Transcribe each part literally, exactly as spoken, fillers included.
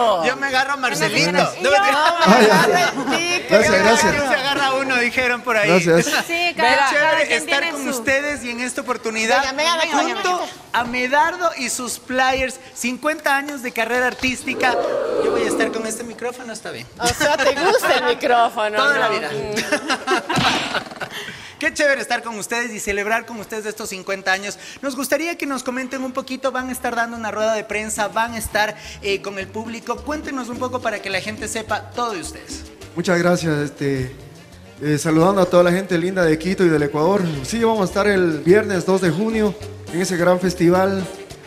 eso. Yo me agarro a Marcelito. No, No, me agarra Gracias, gracias. Se agarra uno, dijeron por ahí. Gracias. Sí, Qué cada, cada chévere quien estar tiene con su... ustedes y en esta oportunidad Venga, venga, venga, junto venga, venga. a Medardo y sus players, cincuenta años de carrera artística. Yo voy a estar con este micrófono, está bien. O sea, ¿te gusta el micrófono? Toda no? la vida. Qué chévere estar con ustedes y celebrar con ustedes estos cincuenta años. Nos gustaría que nos comenten un poquito, van a estar dando una rueda de prensa, van a estar eh, con el público. Cuéntenos un poco para que la gente sepa todo de ustedes. Muchas gracias. Este, eh, saludando a toda la gente linda de Quito y del Ecuador. Sí, vamos a estar el viernes dos de junio en ese gran festival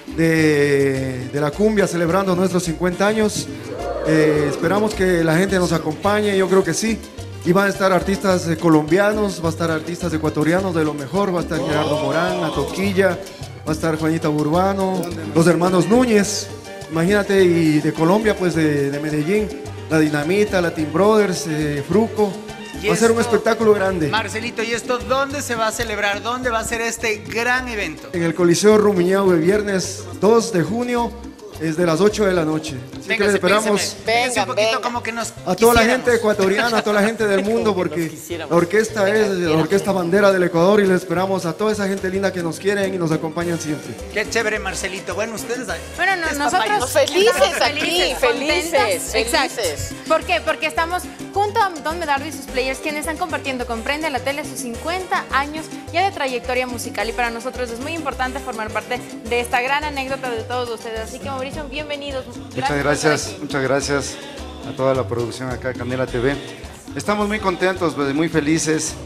de, de la cumbia celebrando nuestros cincuenta años. Eh, esperamos que la gente nos acompañe, yo creo que sí. Y van a estar artistas eh, colombianos, va a estar artistas ecuatorianos de lo mejor, va a estar Gerardo Morán, La Toquilla, va a estar Juanita Burbano, los hermanos Núñez, imagínate, y de Colombia, pues de, de Medellín, La Dinamita, Latin Brothers, eh, Fruco. Y Va a ser un esto, espectáculo grande. Marcelito, ¿y esto dónde se va a celebrar? ¿Dónde va a ser este gran evento? En el Coliseo Rumiñahui, el viernes dos de junio, es de las ocho de la noche. Así que les esperamos Véngase un poquito venga. como que nos a toda la quisiéramos. gente ecuatoriana, a toda la gente del mundo, porque quisiéramos. la orquesta es la orquesta bandera del Ecuador y les esperamos a toda esa gente linda que nos quieren y nos acompañan siempre. Qué chévere, Marcelito. Bueno, ustedes... Bueno, no, es nosotros papá y- Felices estamos aquí, felices, contentas. Exacto. felices. ¿Por qué? Porque estamos junto a Don Medardo y sus players, quienes están compartiendo con Prende la Tele sus cincuenta años ya de trayectoria musical, y para nosotros es muy importante formar parte de esta gran anécdota de todos ustedes. Así que, Mauricio, bienvenidos. Muchas gracias, muchas gracias a toda la producción acá de Candela T V. Estamos muy contentos, pues, muy felices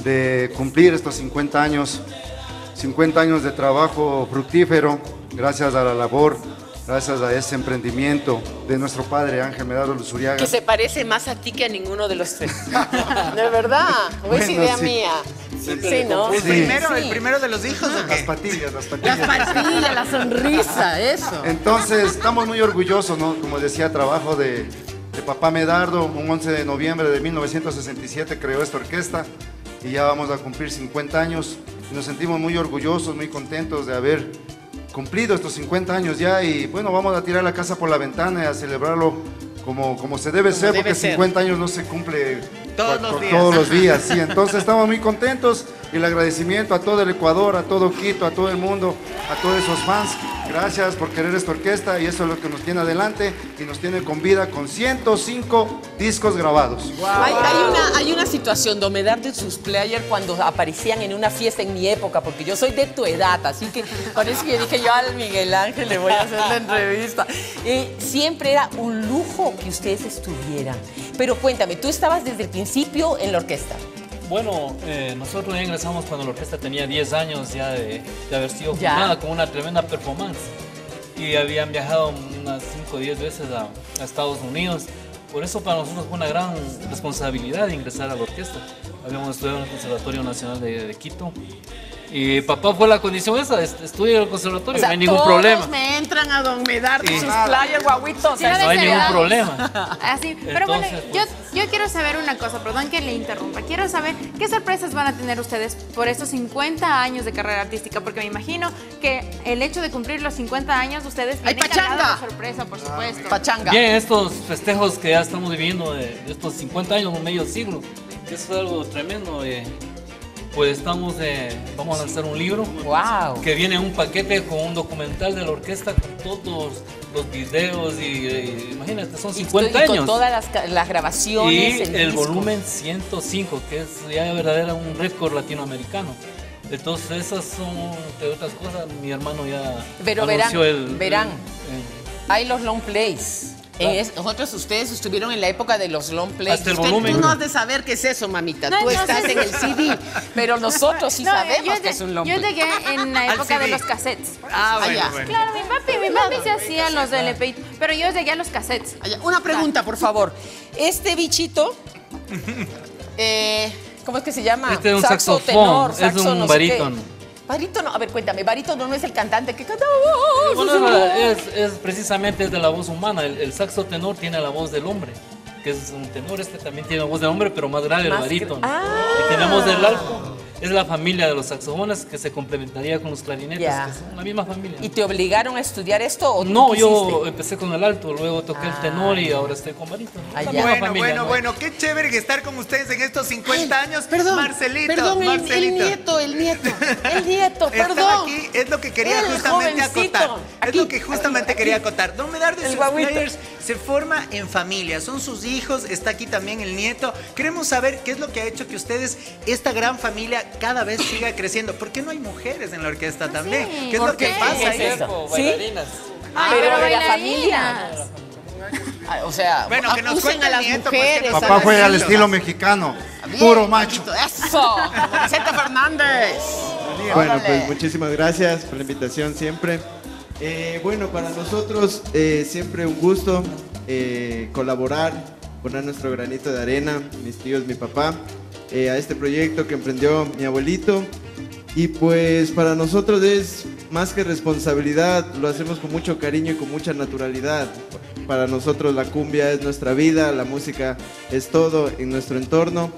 de cumplir estos cincuenta años, cincuenta años de trabajo fructífero, gracias a la labor, gracias a ese emprendimiento de nuestro padre Ángel Medardo Luzuriaga. Que se parece más a ti que a ninguno de los tres. ¿De verdad? ¿O es Bueno, idea sí. mía? Sí, ¿no? ¿El Sí. primero, Sí. el primero de los hijos o Las qué? patillas, las patillas. Las patillas, la sonrisa, eso. Entonces, estamos muy orgullosos, ¿no? Como decía, trabajo de, de papá Medardo, un once de noviembre de mil novecientos sesenta y siete creó esta orquesta y ya vamos a cumplir cincuenta años y nos sentimos muy orgullosos, muy contentos de haber cumplido estos cincuenta años ya y bueno, vamos a tirar la casa por la ventana y a celebrarlo como, como se debe ser, debe porque ser. cincuenta años no se cumple Todos cua- los por días. todos los días, sí. Entonces estamos muy contentos y el agradecimiento a todo el Ecuador, a todo Quito, a todo el mundo, a todos esos fans. Gracias por querer esta orquesta y eso es lo que nos tiene adelante y nos tiene con vida con ciento cinco discos grabados. Hay, hay una, hay una situación, Don Medardo y sus players cuando aparecían en una fiesta en mi época, porque yo soy de tu edad, así que parece que dije yo al Miguel Ángel le voy a hacer la entrevista. Eh, siempre era un lujo que ustedes estuvieran. Pero cuéntame, tú estabas desde el principio en la orquesta. Bueno, eh, nosotros ya ingresamos cuando la orquesta tenía diez años ya de, de haber sido Ya. fundada con una tremenda performance. Y habían viajado unas cinco o diez veces a, a Estados Unidos. Por eso para nosotros fue una gran responsabilidad de ingresar a la orquesta. Habíamos estudiado en el Conservatorio Nacional de, de Quito. Y papá fue la condición esa, est- estudia en el conservatorio, no hay ningún todos problema. me entran a Don Medardo y Sí. sus players guaguitos. Sí, no No hay ningún desheredados. problema. Así, pero bueno, Entonces, yo, pues- yo quiero saber una cosa, perdón que le interrumpa. Quiero saber qué sorpresas van a tener ustedes por estos cincuenta años de carrera artística, porque me imagino que el hecho de cumplir los cincuenta años, ustedes ¡Hay tienen cargada pachanga! de sorpresa, por supuesto. Pachanga. Bien, estos festejos que ya estamos viviendo de, de estos cincuenta años, un medio siglo, que eso es algo tremendo. eh, pues estamos, eh, vamos a lanzar un libro Wow. que viene en un paquete con un documental de la orquesta con todos los videos y, eh, imagínate, son cincuenta y con años. todas las, ca- las grabaciones. Y el disco. volumen ciento cinco, que es ya verdadera un récord latinoamericano. Entonces esas son, entre otras cosas, mi hermano ya Pero verán, anunció el... verán. el- Hay los long plays. En es- nosotros, ustedes estuvieron en la época de los long plays. Hasta el Usted- volumen. Tú no has de saber qué es eso, mamita. No, tú entonces- estás en el C D. Pero nosotros sí No, sabemos yo que es un long Yo play. llegué en la Al época de C D. los cassettes. Ah, bueno, Allá. bueno. Claro, mi papi, mi papi se hacía los L P, pero yo llegué a los cassettes. Allá, una pregunta, por favor. Este bichito, eh, ¿cómo es que se llama? Este es un Saxo, saxofón, tenor, es saxo, un no sé qué. barítono. Barítono, a ver, cuéntame, barítono no es el cantante que canta. Bueno, es, es precisamente es de la voz humana. El, el saxo tenor tiene la voz del hombre, que es un tenor. Este también tiene la voz del hombre, pero más grave, Más el barítono. gra- Ah. Y tenemos del alto. es la familia de los saxofones que se complementaría con los clarinetes, Ya. que son la misma familia. ¿Y te obligaron a estudiar esto o tú No, yo quisiste? empecé con el alto, luego toqué Ah. el tenor y ahora estoy con barítono. Ah, La ya. misma Bueno, familia, bueno, ¿no? bueno, qué chévere estar con ustedes en estos cincuenta años. Perdón, Marcelito, perdón, el, el Marcelito. nieto, el nieto, el nieto, Estaba perdón. aquí, es lo que quería El justamente jovencito. acotar. Es Aquí, lo que justamente aquí, quería aquí. acotar. Don Medardo y El sus guaguito. players se forma en familia, son sus hijos, está aquí también el nieto. Queremos saber qué es lo que ha hecho que ustedes, esta gran familia, cada vez siga creciendo. ¿Por qué no hay mujeres en la orquesta también? ¿Qué es ¿por lo que qué? pasa ¿Qué ahí? es eso? ¿Sí? Bailarinas. Ay, pero pero de la bailarinas. familia. Ah, o sea, Bueno, que nos acusen cuente a el las nieto, pues, que mujeres. nos Papá haga juega al haciendo. estilo mexicano, Bien, puro macho. Paquito, eso, como Vicente Fernández. Bueno, Órale. pues muchísimas gracias por la invitación siempre. Eh, bueno, para nosotros eh, siempre un gusto eh, colaborar, poner nuestro granito de arena, mis tíos, mi papá, eh, a este proyecto que emprendió mi abuelito. Y pues para nosotros es más que responsabilidad, lo hacemos con mucho cariño y con mucha naturalidad. Para nosotros la cumbia es nuestra vida, la música es todo en nuestro entorno.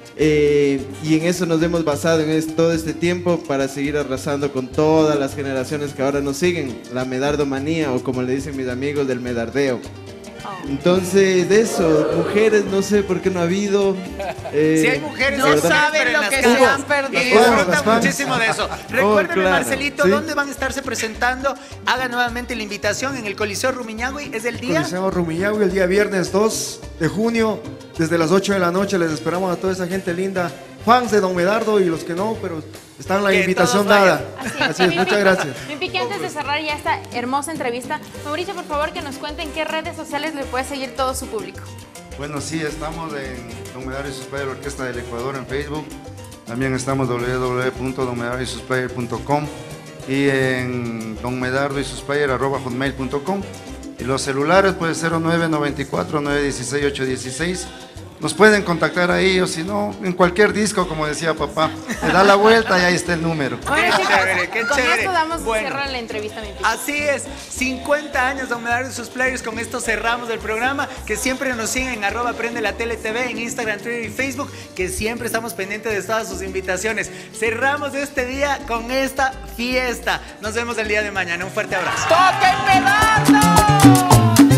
Eh, y en eso nos hemos basado en es- todo este tiempo para seguir arrasando con todas las generaciones que ahora nos siguen, la medardomanía o como le dicen mis amigos, del medardeo. Entonces, de eso, mujeres, no sé por qué no ha habido. eh, Si hay mujeres, No hay ¿verdad? mujeres, saben pero en lo las que calles. se han Y perdido. disfrutan Las fans. muchísimo de eso. Recuérdame, claro, Marcelito, sí. ¿dónde van a estarse presentando? Haga nuevamente la invitación en el Coliseo Rumiñahui. ¿Es el día? Coliseo Rumiñahui el día viernes dos de junio, desde las ocho de la noche. Les esperamos a toda esa gente linda, fans de Don Medardo y los que no, pero están la Que invitación todos vayan. dada. Así Así es, Mi muchas Piqui- gracias. Mi Piqui, antes de cerrar ya esta hermosa entrevista, Mauricio, por favor, que nos cuenten qué redes sociales le puede seguir todo su público. Bueno, sí, estamos en Don Medardo y sus players, Orquesta del Ecuador en Facebook. También estamos en w w w punto don medardo y sus players punto com y en don medardo y sus players arroba hotmail punto com. Y los celulares, pues cero nueve nueve cuatro nueve uno seis ocho uno seis. Nos pueden contactar ahí o si no, en cualquier disco, como decía papá. Le da la vuelta y ahí está el número. Bueno, Qué chicos, chévere, qué con chévere. esto damos Bueno. cierre a la entrevista, mi Piqui. Así es, cincuenta años Don Medardo y sus players, con esto cerramos el programa, que siempre nos siguen en arroba prende la tele T V, en Instagram, Twitter y Facebook, que siempre estamos pendientes de todas sus invitaciones. Cerramos este día con esta fiesta. Nos vemos el día de mañana, un fuerte abrazo. ¡Toquen Medardo!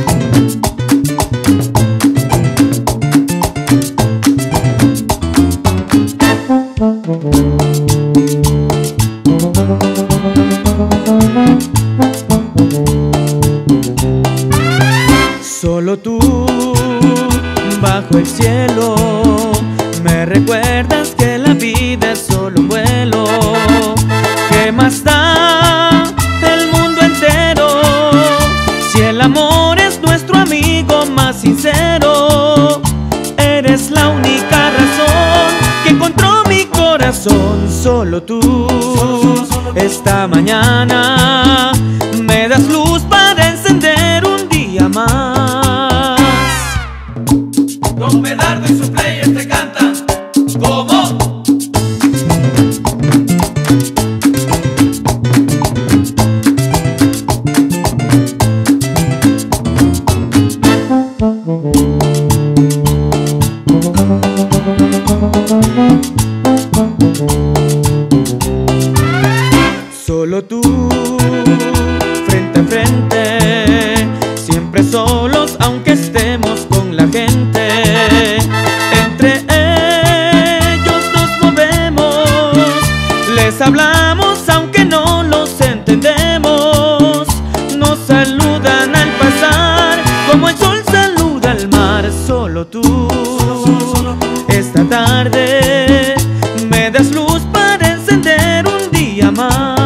Solo tú, bajo el cielo, me recuerdas que la vida es solo un vuelo. ¿Qué más da el mundo entero si el amor es nuestro amigo más sincero? Eres la única razón que encontró mi corazón. Solo tú, esta mañana me das luz para encender un día más. Don Medardo y sus players te cantan como solo tú, frente a frente, siempre solos aunque estemos con la gente. Entre ellos nos movemos, les hablamos aunque no los entendemos. Nos saludan al pasar como el sol saluda al mar. Solo tú, esta tarde me das luz para encender un día más.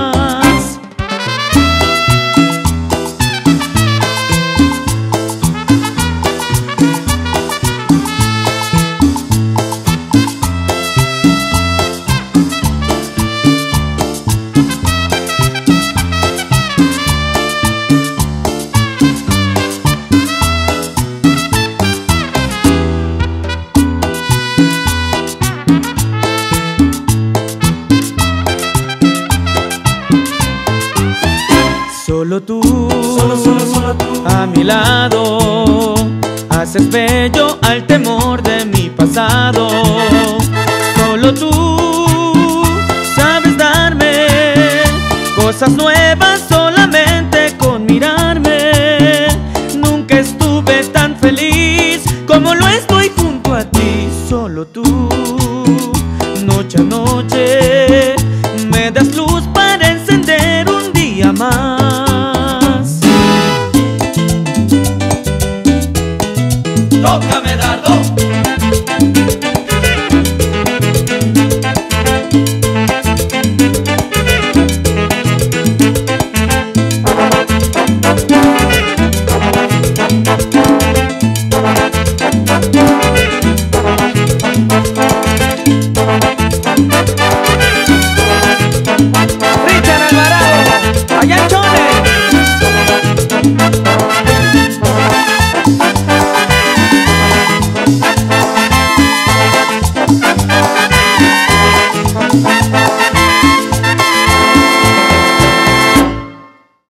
Solo tú, solo, solo, solo tú, a mi lado, haces bello al temor de mi pasado. Solo tú, cosas nuevas.